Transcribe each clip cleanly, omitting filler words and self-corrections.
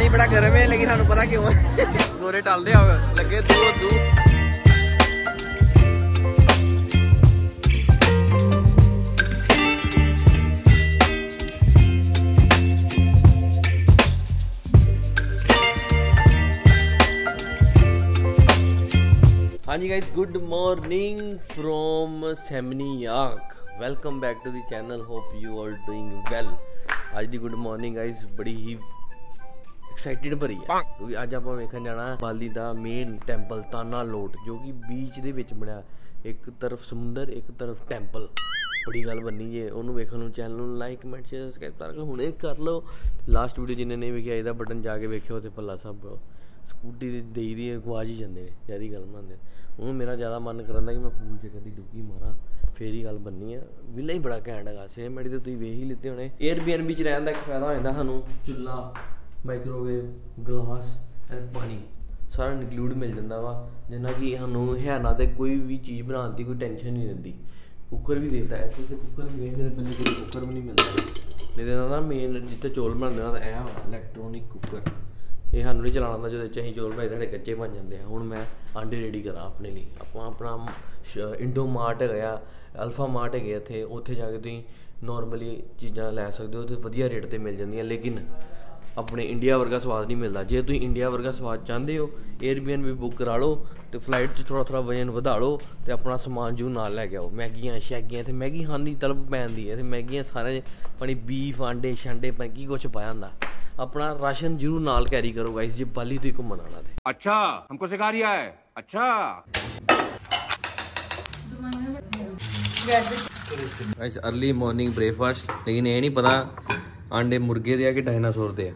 पानी बड़ा गर्म है लेकिन सानू पता क्यों है गोरे टलदे लगे दूर दूर। हाँ जी guys, good morning from Seminyak. Welcome back to the channel, hope you are doing well. आज दी गुड मॉर्निंग गाइस बड़ी ही एक्साइटेड भरी है क्योंकि अज आप वेखन जाना बाली दा मेन टैंपल ताना लोट जो कि बीच दे विच बनया। एक तरफ समुंदर एक तरफ टैंपल। बड़ी गल बनी जे उन्होंने वेखन चैनल में लाइक कमेंट शेयर सब्सक्राइब हुणे कर लो। लास्ट वीडियो जिन्हें नहीं वेखिया इहदा बटन जाके वेखियो तो भला सब स्कूटी दई दी गवाच ही जाते हैं ज्यादा गल बनाते। हूँ मेरा ज़्यादा मन करता कि मैं पूल च कभी डुबकी मारा फिर ही गल बननी है। विला ही बड़ा घैंट है। सिनेमैटिक तो वेख ही लेते होने। एयरबीएनबी च रहने का एक फायदा हो जाता सानू चुल्ला माइक्रोवेव ग्लास एंड पानी सारा इंक्लूड मिल जाता वा जिन्ना कि सानू है ना तो कोई भी चीज़ बनाने की कोई टेंशन नहीं रहती। कुकर भी देता है तो कुकर भी वेखते पहले कोई कुकर भी नहीं मिलता नहीं देना ना। मेन जिते चौल बनाने का यह इलैक्ट्रॉनिक कुकर ये सानू नहीं चलाना जो अं चौल बनाए साढ़े कच्चे बन जाते हैं। हूँ मैं आंडे रेडी करा अपने लिए अपना इंडो मार्ट है अल्फा मार्ट है इतने उत्थे जाके तुम नॉर्मली चीज़ा लै सकते हो तो वधिया रेट पर मिल जाएंगे। लेकिन अपने इंडिया वर्गा स्वाद नहीं मिलता। जे तुम इंडिया वर्गा स्वाद चाहते हो एयरबीएनबी बुक करा लो तो फ्लाइट थोड़ा थोड़ा वजन वधा लो तो अपना समान जरूर नाल लैके आओ। मैगियां शैगियां इतने मैगी खाने की तलब पैंदी है। मैगियां सारे पानी बीफ आंडे शांडे की कुछ पाया होंदा। अपना राशन जरूर नाल कैरी करो गाइस जे बाली तो घूमन आना थे। अच्छा हमको सिखा रिया है। अच्छा गाइस अर्ली मॉर्निंग ब्रेकफास्ट लेकिन ये नहीं पता आंडे मुर्गे दे कि डायनासोर दे।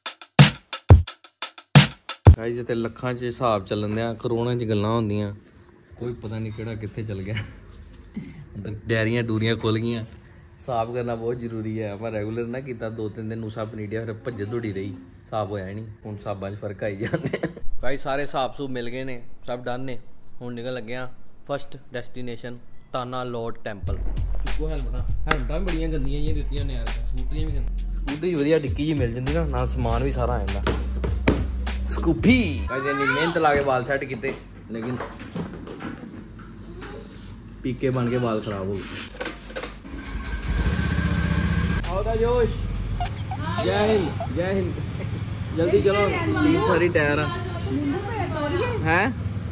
गाइस इत्थे लखां च हिसाब चलन दिया करोड़ां च गल्लां होंदियां कोई पता नहीं केड़ा कित्थे चल गया। डेयरियां डूरियां खुल गईयां। साफ करना बहुत जरूरी है। मैं रेगूलर ना किया 2-3 दिन साफ नीडिया फिर भज्ज दौड़ी रही साफ होया नहीं। हूँ साबा फर्क आई जाते भाई सारे साफ सूफ मिल गए ने सब डन ने। हूँ निकल लगे फस्ट डेस्टिनेशन ताना लोट टैंपल। चुको हैलमटा भी बड़िया गंदियां जी दित्तियां ने यार। स्कूटरियां भी स्कूटरी वधिया डिक्की जी मिल जाती ना समान भी सारा आ जाता। स्कूपी इन्नी मेहनत ला के बाल सैट किते लेकिन पीके बन के बाल खराब हो गए। जोश जय हिंद जय हिंद। जल्दी चलो सारी टायर है।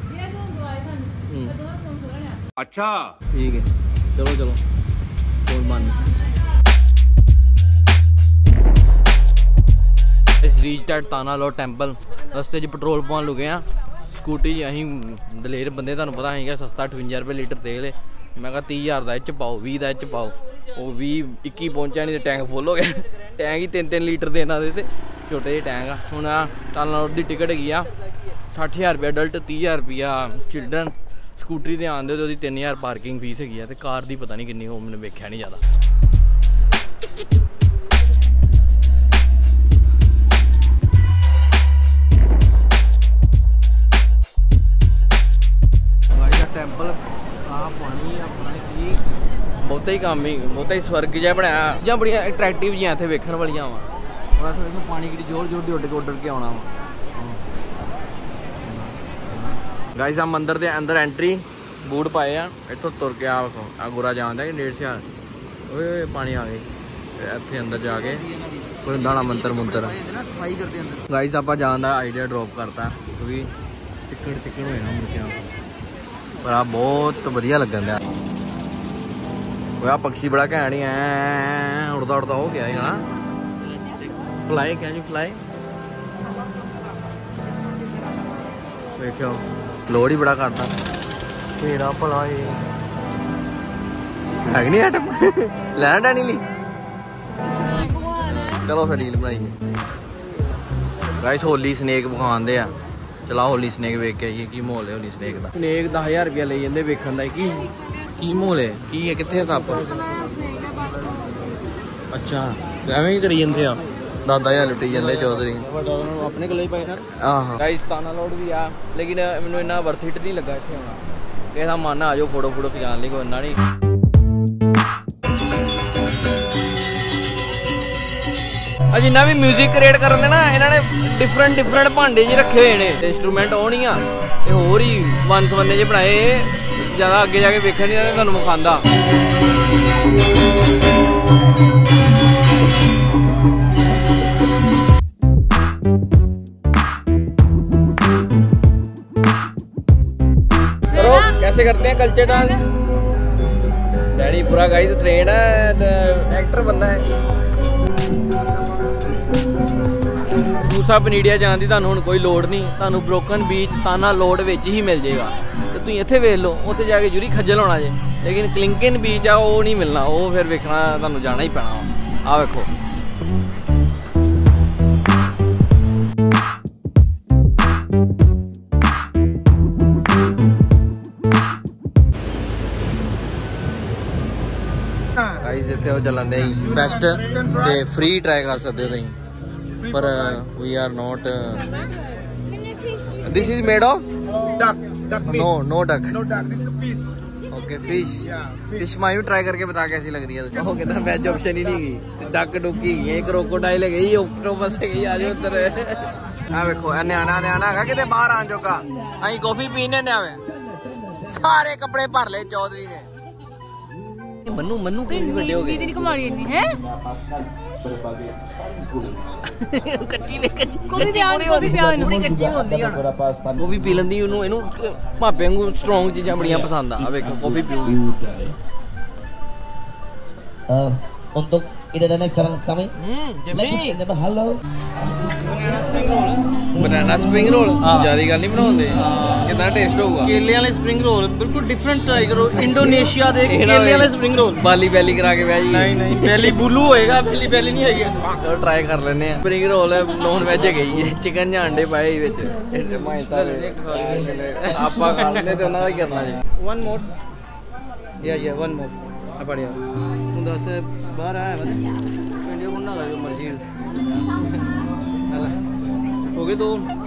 अच्छा ठीक है चलो चलो फोन बंद। रीच एट ताना लोट टैंपल। रस्ते च पेट्रोल पवान लुके हैं स्कूटी अं दलेर बंदे तुहानू पता है सस्ता 58 रुपये लीटर तेल है। मैं कहा 30,000 का इच पाओ 20 का इच पाओ वो 20-21 पहुंचा नहीं तो टैंक फुल हो गया। टैंक ही 3-3 लीटर देना दे छोटे जे टैंक आ। हूँ ताना लोट की टिकट हैगी 60,000 रुपया अडल्ट 30,000 रुपया चिल्ड्रन। स्कूटरी से आते तो 3,000 पार्किंग फीस हैगी तो कार की पता नहीं कितनी हो मैंने वेख्या नहीं ज़्यादा। टैंपल पानी अपना की बहुता ही काम ही बहुता ही स्वर्ग जहा बनाया। चीज़ा बड़िया अट्रैक्टिव जी इतने वेखण वालियां वा। पानी कि जोर जोर की उड़ के आना वा। गाइस आ मंदिर के अंदर एंट्री बूट पाए इतों तुर के आ गोरा जाता है 150 पानी आ गई इतने अंदर जाके कोई होंदा ना मंत्र मुंतर सफाई करते अंदर। गाइस आप जान का आइडिया ड्रॉप करता क्योंकि चिकड़ चिकड़ हो जाना मुर्गियां पर आ बहुत वधिया लगन दिया। वह पक्षी बड़ा घैंट ही उड़ता उड़ता हो गया है ना। फ्लाई क्या जी फ्लाई देखो लोड ही बड़ा करता तेरा भला है नहीं आइटम लैना डैनी ली। चलो फिर रील बनाइए। गाइस होली स्नेक विखान दे चला होली स्नेक वेख के आइए की माहौल है होली स्नेक का। स्नेक 10,000 रुपया ले जाते वेखन का की माहौल है की है कितने सप। अच्छा एवं ही करी जाते 10,000 लुटी जाते चौधरी अपने को गाइस ताना लोट भी आ लेकिन मैंने इन्ना वर्थ इट नहीं लगा इतने आना। किसी मन आ जाओ फोटो फोटो खिचाने कोई इन्ना नहीं। जिन्ना भी म्यूजिक क्रिएट करन ना इन्होंने डिफरेंट भांडे जी रखे हुए हैं इंस्ट्रूमेंट वो नहीं होर ही वन सवन्ने जे बनाए ज़्यादा अगे जाके वेखण नहीं तुहानूं विखांदा। करो कैसे करते हैं कल्चर डांस। डैडी पूरा गाइस ट्रेंड है एक्टर बनना है। दूसरा पनीडिया जाने की तुहानूं हुण कोई लोड़ नहीं, तुहानूं ब्रोकन बीच ताना लोड विच ही मिल जाएगा। तो तुसीं इत्थे वेख लो, उत्थे जाके जरूरी खज्जल होना जे, लेकिन क्लिंकन बीच आ वो नहीं मिलना, वो फिर वेखना तुहानूं जाना ही पैना। आ वेखो गाइस इत्थे हो चलन दे फेस्ट ते फ्री ट्राई कर सकते हो तुसीं, पर we are not. This is made of Duck. No duck. No duck. This is a fish. Okay fish. Fish मायू ट्राई करके बता कैसी लग रही है तुझे। वो कहता वेज ऑप्शन ही नहीं गई, डक डुकी गई, क्रोकोडाइल गई, ऑक्टोपस गई, आ जाओ उधर। आ देखो न्याणा है किते बाहर आन जोगा। अहीं कॉफी पीने ने आवे, सारे कपड़े भर ले चौधरी ने। मन्नू मन्नू कितनी बड़े हो गए तेरी कमाड़ी इतनी है। कच्ची वे कच्ची पूरी कच्ची होंदी है। कॉफी पी लेंदी ओनू इनू भापे वांगू स्ट्रांग चीज़ां बड़ियां पसंद आ। वेखो कॉफी पीऊगी। Untuk idadannya sekarang sami. Halo. Banana spring roll ज्यादा गल नहीं बनाते, कितना टेस्ट होगा। केले वाले स्प्रिंग रोल बिल्कुल डिफरेंट ट्राई करो। इंडोनेशिया दे केले वाले स्प्रिंग रोल। बाली बैली करा के भाई नहीं बैली बुलू होएगा, बैली बैली नहीं होएगी। चलो ट्राई कर लेने हैं। स्प्रिंग रोल नॉन वेज है गई, चिकन या अंडे पाए विच आपा खा लेते तो ना करना जी। वन मोर या वन मोर बढ़िया। तू दस बाहर आया मतलब इंडिया को ना जो मर्जी हो गए। तो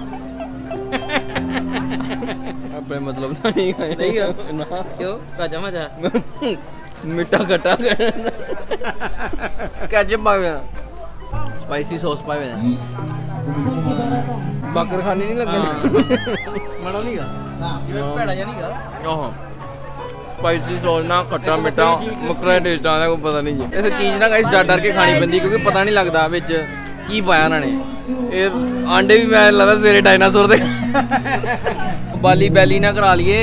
अपने मतलब तो नहीं खाए नहीं ना क्यों काचा मचा मिठा खट्टा कैचअप पावे, स्पाइसी सॉस पावे, बाकर खाने नहीं लगे मड़ा नहीं गा पेड़ा या नहीं गा। ओहो स्पाइसी सॉस ना खट्टा मिठा मकरा टेस्ट आता कोई पता नहीं जी। इस चीज़ ना गाइस डर के खानी पैंदी क्योंकि पता नहीं लगता विच की पाया उन्होंने। ये आंडे भी मैं लगता सवेरे डायनासोर दे बाली बैली ना करा लिए।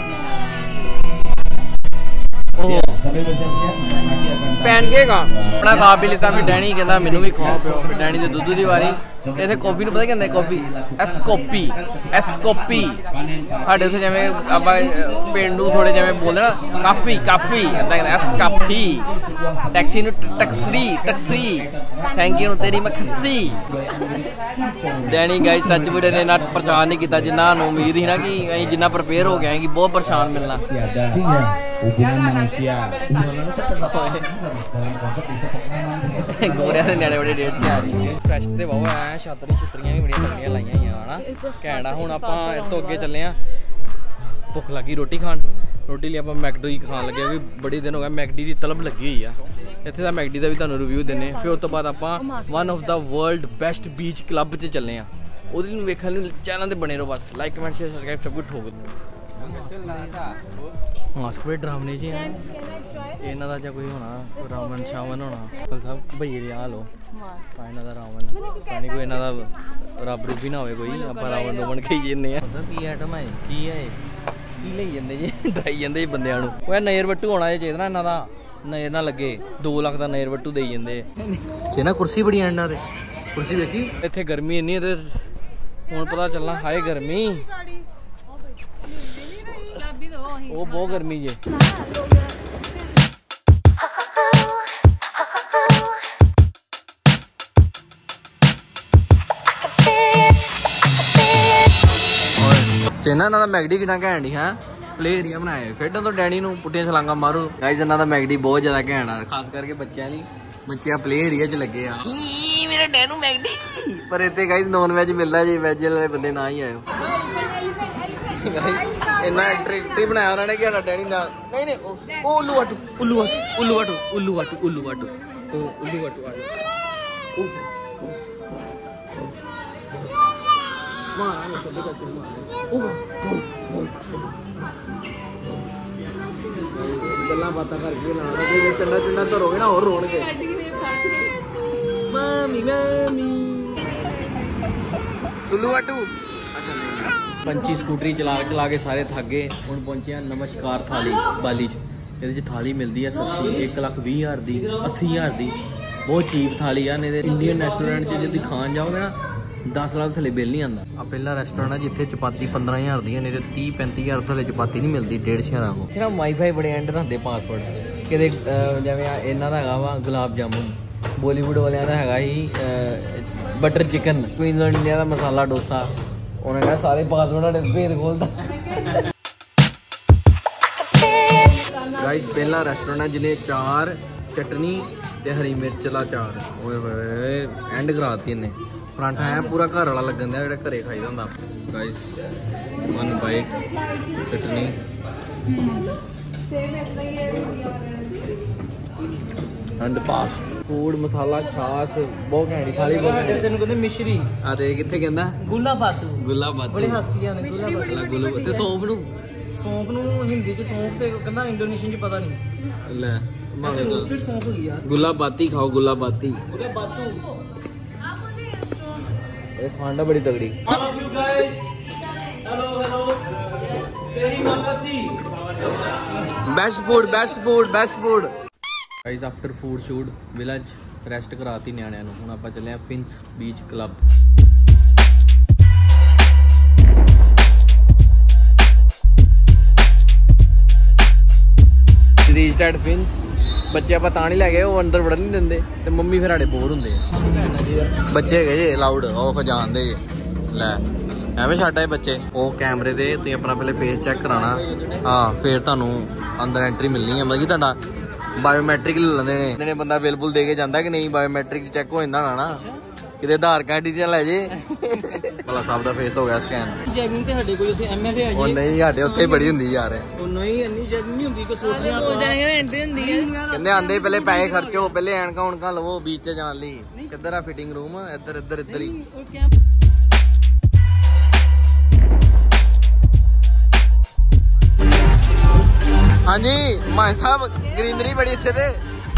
पैनकेक अपना खा भी लेता, फिर डैनी कहता मैनू भी खवाओ पियो, फिर डैनी के दुद्ध की वारी। इतने कॉफी पता क्या कॉफी एसकॉपी एसकॉपी साढ़े उसे जिमें आप पेंडू थोड़े जिमें बोलते ना काफी काफी एसकॉपी टैक्सी टक्सरी टक्सरी थैंक यू तेरी मैं खस्सी। डैनी गाइस टच वीडियो ने ना प्रचार नहीं किया जिन्ना उम्मीद ही ना कि जिन्ना प्रिपेयर हो गया कि बहुत परेशान मिलना। Hubungan manusia. गोरिया से न्याणे बड़े डेट से आ रही फेस्ट ते बहुत है, छातरी छुतरियां भी बड़ियां तगड़ियां लाइयां हुई है ना कैंडा। हुण आपां इस तो अगे चले आ, भुख लगी रोटी खान, रोटी लिए आपां मैकडी खान लगे क्योंकि बड़ी दिन हो गए मैकडी की तलब लगी हुई है। इत्थे दा मैकडी दा भी तुहानूं रिव्यू दिन्ने, फिर उस तो बाद आपां one of the world best beach club च चले आ। ओहदे नूं वेखण लई चैनल ते बने रहो बस, लाइक कमेंट शेयर सब्सक्राइब सब कुछ ठोक दो। मास्क बड़े डरावने जी हैं इन्हों का जो कोई होना रावण शावन होना सब भैया दे हाल हो इन्हों का रावण पानी कोई इन्हों का रब रूप ही ना हो कोई आप रावण रूवण खाई जाने की आइटम है की है की ले जाते जी डराई जाते बंद वो नज़र वट्टू होना चाहिए ना इन्हों का नज़र ना लगे 2 लाख का नज़र वट्टू दे जाते ना कुर्सी बड़ी इन्हों ने कुर्सी देखी इतने गर्मी इन्नी है हूँ पता चलना हाय गर्मी वो बहुत गर्मी जे। चेना ना मैगडी कितना घैंट ही है प्ले एरिया बनाए खेडन तो डैडी नूं पुट्टियां छलांगा मारो गाइस इन्हां दा मैगडी बहुत ज्यादा घैंट है खास करके बच्चों लई बच्चे प्ले एरिया च लगे आ मेरा डैनू मैगडी पर इत्थे गाइस नॉन वेज मिलदा जी वेज वाले बंदे ना ही आयो इन्ना ट्रिक बनाया उन्होंने कि डैडी ना नहीं नहीं उल्लू वाटू उल्लू वाटू उल्लू वाटू उल्लू वाटू उल्लू वाटू उल्लू वाटू गल्लां बातां करके लाना जे चंडा चंडा धरोगे ना और रोणगे मामी मामी टुल्लू वाटू पंची स्कूटरी चला के सारे थक गए हुण पहुंचे हैं नमस्कार थाली बाली च थाली मिलती है सस्ती 1,20,000 की 80,000 की बहुत चीप थाली है नहीं इंडियन रेस्टोरेंट जो तुम खान जाओगे ना 10 लाख थले बिल नहीं आता आ पहला रेस्टोरेंट है जिथे चपाती 15,000 दी नहीं तो 30-35,000 थले चपाती नहीं मिलती 150 को फिर वाईफाई बड़े एंड रखते पासवर्ड कि जिवें इन्हों का वा गुलाब जामुन बॉलीवुड वाले का है ही बटर चिकन क्वीनलैंड इंडिया का मसाला डोसा उन्हें कहा सारे पासवर्ड भेद खोलता गाइस पहला रेस्टोरेंट है जिन्हें चार चटनी ते हरी मिर्च वाला चार ओए होए एंड कराती इन्हें परांठा है पूरा घर वाला लगन दिया जो घरे खाई होंगे गाइस 1 बाइट चटनी एंड पास फूड मसाला छास बहुत घैंटी थाली बहुत तेन कहते मिश्री आ ते किथे कहंदा गुला बातू बड़ी हंस के आने गुला बातू ते सौंफ नु हिंदी च सौंफ ते कहंदा इंडोनेशियन च पता नहीं ले माले सौंफ हो यार गुला बाती खाओ गुला बाती ये खांडा बड़ी तगड़ी best food guys after food shoot village rest कराती न्याणिਆਂ ਨੂੰ ਹੁਣ ਆਪਾਂ ਚੱਲੇ ਆ Finns beach club reached at Finns ਬੱਚੇ ਆਪਾਂ ਤਾਂ ਨਹੀਂ ਲੈ ਗਏ ਉਹ ਅੰਦਰ ਵੜਨ ਨਹੀਂ ਦਿੰਦੇ ਤੇ ਮੰਮੀ ਫਿਰ ਸਾਡੇ ਬੋਰ ਹੁੰਦੇ ਆ ਬੱਚੇ ਹੈਗੇ ਜੇ ਲਾਊਡ ਉਹ ਖਜਾਨਦੇ ਜੇ ਲੈ ਐਵੇਂ ਛੱਡ ਆਏ ਬੱਚੇ ਉਹ ਕੈਮਰੇ ਤੇ ਤੁਸੀਂ ਆਪਣਾ ਪਹਿਲੇ ਫੇਸ ਚੈੱਕ ਕਰਾਣਾ ਹਾਂ ਫਿਰ ਤੁਹਾਨੂੰ ਅੰਦਰ ਐਂਟਰੀ ਮਿਲਣੀ ਹੈ ਮਤਲਬ ਕਿ ਤੁਹਾਡਾ ਬਾਇਓਮੈਟ੍ਰਿਕ ਲੈ ਲੈਂਦੇ ਨੇ ਬੰਦਾ ਬਿਲ ਬੁਲ ਦੇ ਕੇ ਜਾਂਦਾ ਕਿ ਨਹੀਂ ਬਾਇਓਮੈਟ੍ਰਿਕ ਚੈੱਕ ਹੋ ਜਾਂਦਾ ਨਾ ਕਿਤੇ ਆਧਾਰ ਕਾਰਡ ਦੀ ਲੈ ਜੇ ਭਲਾ ਸਭ ਦਾ ਫੇਸ ਹੋ ਗਿਆ ਸਕੈਨ ਚੈਕਿੰਗ ਤੇ ਸਾਡੇ ਕੋਈ ਉੱਥੇ ਐਮਐਲਏ ਆ ਜੀ ਉਹ ਨਹੀਂ ਸਾਡੇ ਉੱਥੇ ਬੜੀ ਹੁੰਦੀ ਯਾਰ ਉਹ ਨਹੀਂ ਇੰਨੀ ਚੈਕਿੰਗ ਨਹੀਂ ਹੁੰਦੀ ਕੋਈ ਸੋਚਦੇ ਆ ਐਂਟਰੀ ਹੁੰਦੀ ਹੈ ਕਹਿੰਦੇ ਆਂਦੇ ਪਹਿਲੇ ਪੈਸੇ ਖਰਚੋ ਪਹਿਲੇ ਐਨਕਾਂ ਉਣਕਾਂ ਲਵੋ ਬੀਚ ਤੇ ਜਾਣ ਲਈ ਕਿੱਧਰ ਆ ਫਿਟਿੰਗ ਰੂਮ ਇੱਧਰ ਹੀ हाँ जी मान साहब ग्रीनरी बड़ी इतने ते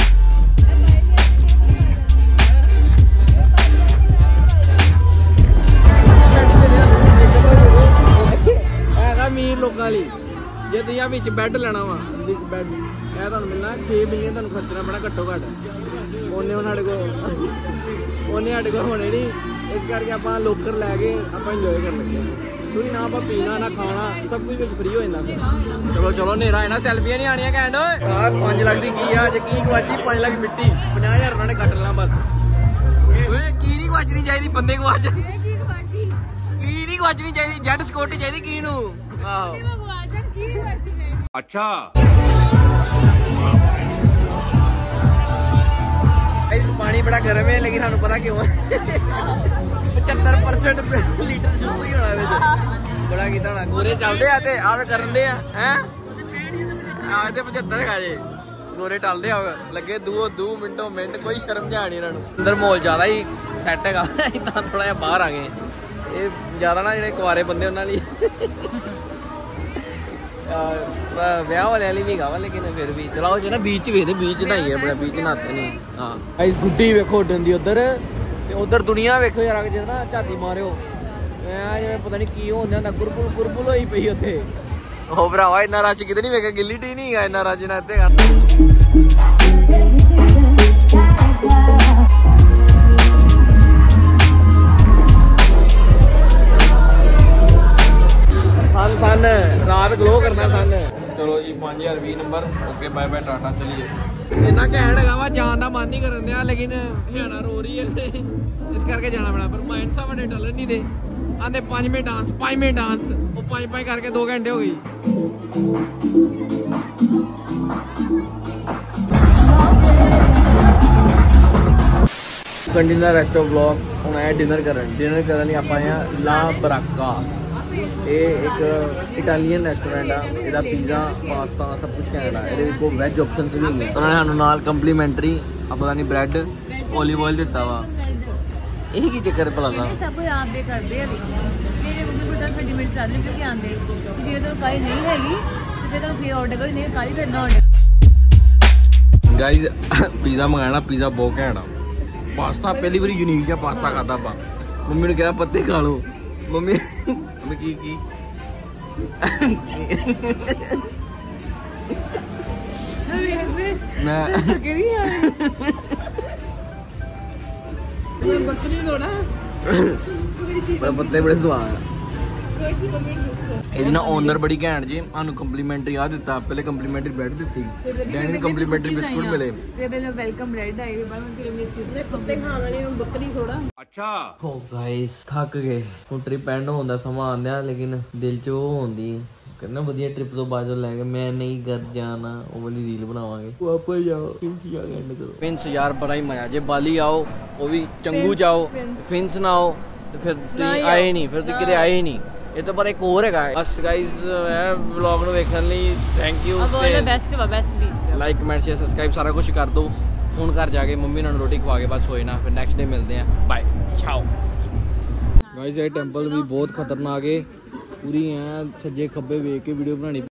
अमीर लोगों वाली जे तुम बिच बैड लेना वा बैड मिलना 6 मिलियन तुम खर्चना पड़ा घट्टो घट ओने साढ़े को होने नहीं इस करके आप लोकर लैके आप इंजॉय कर लगे कोई ना आप पीना ना खाना सब कुछ फ्री हो जाता चलो नेरा है ना सेल्फियां नहीं आनियां कैंड 5 लाख की अज की गवाची 5 लाख मिट्टी 50,000 उन्होंने कट लेना बस की नहीं गवाचनी चाहिए बंदे गवाच की नहीं गवाचनी चाहिए जेट सिक्योरिटी चाहिए की नू अच्छा पानी बड़ा गर्म है लेकिन सानू पता क्यों 75% लीटर सूप ही होना बड़ा किता होना गोरे चलते आते आवे करन दे हैं आज ते 75 खा जे गोरे टलदे आ लगे 2 मिनटों मिनट कोई शर्म जा नहीं इन्हां नू अंदर माहौल ज्यादा ही सैट हैगा इतना थोड़ा जिहा बाहर आ गए ये ज्यादा ना जिहड़े कुआरे बंदे उन्हां लई ब्याह वाले भी गा लेकिन फिर भी चलाओ जो ना बीच वेखदे बीच नहाइए बड़ा बीच नहाते नहीं हाँ गाइस गुड्डी वेखो उड्डन दी उधर दुनिया वेखो यार जिस ना झाती मारियो जिवें पता नहीं की होंदा हुंदा गुरबुल होई पई उत्थे ओ भरावा इन्ना रश किते नहीं वेखिया गिल्ली टी नहीं है इन्ना रश ना इत्थे सन रात ग्लो करना सन चलो जी 5020 number okay bye bye tata चलिए इन्ना घैंट है वा जान का मन नहीं करन दिया लेकिन हयाना रो रही है इस करके जाना पड़ा पर माइंड सा बड़े टलन नहीं दे आंदे 5 मिनट डांस वो 5 करके 2 घंटे हो गई कंटिन्यू रेस्ट ऑफ ब्लॉग हम आए डिनर करने आप आए ला बराका ये एक इटालीयन रेस्टोरेंट आ इहदा पिज़्ज़ा पास्ता सब कुछ कैंट आ ये वैज ऑप्शन भी होंगे उन्होंने सानू नाल कंप्लीमेंटरी पता नहीं ब्रेड ओलिव ऑयल दिता वा यही की चक्कर भला दा सब आप दे करदे आ 50 30 ਮਿੰਟ ਚੱਲ ਰਹੇ ਕਿਉਂਕਿ ਆਂਦੇ ਜੇ ਤੁਹਾਨੂੰ ਕਾਲੀ ਨਹੀਂ ਹੈਗੀ ਤੇ ਫਿਰ ਤੁਹਾਨੂੰ ਫੇਰ ਆਰਡਰ ਕਰੋ, ਨਹੀਂ ਕਾਲੀ ਫਿਰ ਨਾ ਆਰਡਰ। ਗਾਈਜ਼ ਪੀਜ਼ਾ ਮੰਗਾਣਾ, ਪੀਜ਼ਾ ਬਹੁਤ ਘੈਂਟ ਆ। ਪਾਸਤਾ ਪਹਿਲੀ ਵਾਰੀ ਯੂਨੀਕ ਜਿਹਾ ਪਾਸਤਾ ਖਾਦਾ ਆਪਾਂ। ਮੰਮੀ ਨੂੰ ਕਿਹਾ ਪੱਤੇ ਖਾ ਲਓ, ਮੰਮੀ ਕੀ ਮੈਂ ਬੱਕਰੀ ਥੋੜਾ ਪੱਤੇ ਬੜੇ ਸਵਾਦ ਆ। ਇਹਦੀ ਨਾ ਓਨਰ ਬੜੀ ਘੈਂਟ ਜੀ, ਸਾਨੂੰ ਕੰਪਲੀਮੈਂਟਰੀ ਆ ਦਿੱਤਾ। ਪਹਿਲੇ ਕੰਪਲੀਮੈਂਟਰੀ ਬ੍ਰੈਡ ਦਿੱਤੀ, ਡੈਡੀ ਨੇ ਕੰਪਲੀਮੈਂਟਰੀ ਬਿਸਕੁਟ ਮਿਲੇ ਤੇ ਪਹਿਲਾਂ ਵੈਲਕਮ ਬ੍ਰੈਡ ਆਈ ਵੀ ਬਾਅਦ ਵਿੱਚ ਮੇਰੇ ਸਿੱਧੇ ਪੱਤੇ ਖਾਣ ਵਾਲੇ ਬੱਕਰੀ ਥੋੜਾ। ਅੱਛਾ ਹੋ ਗਾਇਸ ਥੱਕ ਗਏ, ਹੁਣ ਟ੍ਰਿਪ ਐਂਡ ਹੁੰਦਾ ਸਮਾਂ ਆਂਦਿਆ, ਲੇਕਿਨ ਦਿਲ 'ਚ ਉਹ ਹੁੰਦੀ ਕਹਿੰਦਾ ਵਧੀਆ ਟ੍ਰਿਪ ਤੋਂ ਬਾਅਦ ਲੈ ਕੇ ਮੈਂ ਨਹੀਂ ਕਰ ਜਾਣਾ, ਉਹ ਵਾਲੀ ਰੀਲ ਬਣਾਵਾਂਗੇ। ਵਾਪਸ ਜਾਓ ਫਿੰਸ ਜਾ ਕੇ ਐਂਡ ਕਰੋ। ਫਿੰਸ ਯਾਰ ਬੜਾ ਹੀ ਮਜ਼ਾ, ਜੇ ਬਾਲੀ ਆਓ ਉਹ ਵੀ ਚੰਗੂ ਜਾਓ, ਫਿੰਸ ਨਾ ਆਓ ਤੇ ਫਿਰ ਤੁਸੀਂ ਆਏ ਨਹੀਂ, ਫਿਰ ਤੁਸੀਂ ਕਿਤੇ ਆਏ ਹੀ ਨਹੀਂ। ਇਹ ਤੋਂ ਬਾਅਦ ਇੱਕ ਹੋਰ ਹੈਗਾ। ਬਸ ਗਾਈਜ਼ ਇਹ ਵਲੌਗ ਨੂੰ ਵੇਖਣ ਲਈ ਥੈਂਕ ਯੂ। ਬੈਸਟ ਵੀ ਲਾਈਕ ਕਮੈਂਟ ਸ਼ੇਅਰ ਸਬਸਕ੍ਰਾਈਬ ਸਾਰਾ ਕੁਝ ਕਰ ਦਿਓ। ਹੁਣ ਘਰ ਜਾ ਕੇ ਮੰਮੀ ਨਾਲ ਰੋਟੀ ਖਵਾ ਕੇ ਬਸ ਹੋਏ ਨਾ, ਫਿਰ ਨੈਕਸਟ ਡੇ ਮਿਲਦੇ ਆ। Bye ciao guys. ਇਹ ਟੈਂਪਲ ਵੀ ਬਹੁਤ ਖਤਰਨਾਕ ਹੈ, ਪੂਰੀ ਐ ਸੱਜੇ ਖੱਬੇ ਵੇਖ ਕੇ ਵੀਡੀਓ ਬਣਾਉਣੀ।